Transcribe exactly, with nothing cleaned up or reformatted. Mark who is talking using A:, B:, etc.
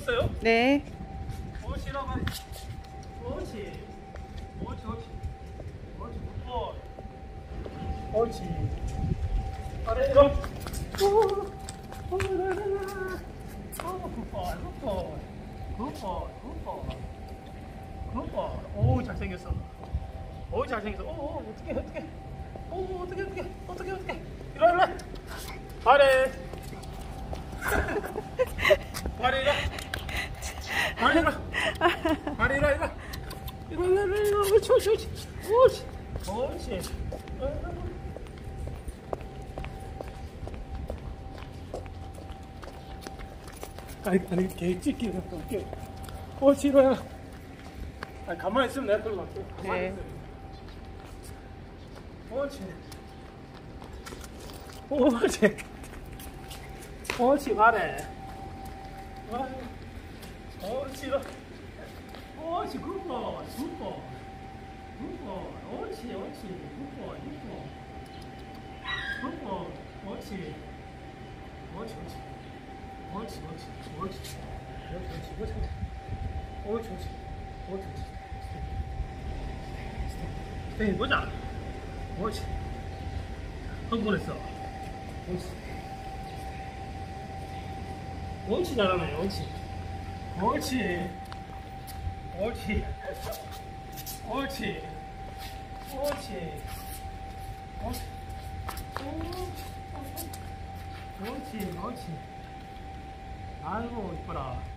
A: 있어요?
B: 네.
A: 옳지라고. 옳지. 옳지, 옳지. 옳지, 굿볼. 옳지. 아래로. 오, 오, 라라라. 오, 굿볼, 굿볼. 굿볼, 굿볼. 굿볼. 오, 잘생겼어. 오, 잘생겼어. 오, 오, 어떡해, 어떡해. 오, 어떡해, 어떡해. 어떡해, 어떡해. 이리 와, 이리 와. 아래. 아래, 이리 와. 아래, 이리 와. 아래, 이리 와, 이리 와. 이리 와, 이리 와, 이리 와. 옳지, 옳지, 옳지. 옳지. 옳지. 아니, 아니, 개 찍기는 또 웃겨. 옳지, 이리 와. 아니, 가만히 있으면 내가 끌고 갈게. 가만히
B: 네.
A: 있으면. 옳지. 옳지. 옳지, 말해. 옳지, 이리 옳지, 굿볼, 굿볼. 굿볼, 옳지, 옳지. 굿볼, 굿볼. 굿볼, 옳지. 옳지, 옳지. 옳지, 옳지. 옳지. 옳지, 옳지. 옳지, 옳지. 옳지, 옳지. 옳지, 옳지. 스테이 보자. 옳지. 흥분했어. 옳지. 옳지, 잘하네. 옳지. 옳지. 옳지. 옳지. 옳지. 옳지. 옳지. 옳지. 옳지. 아이고, 이뻐라.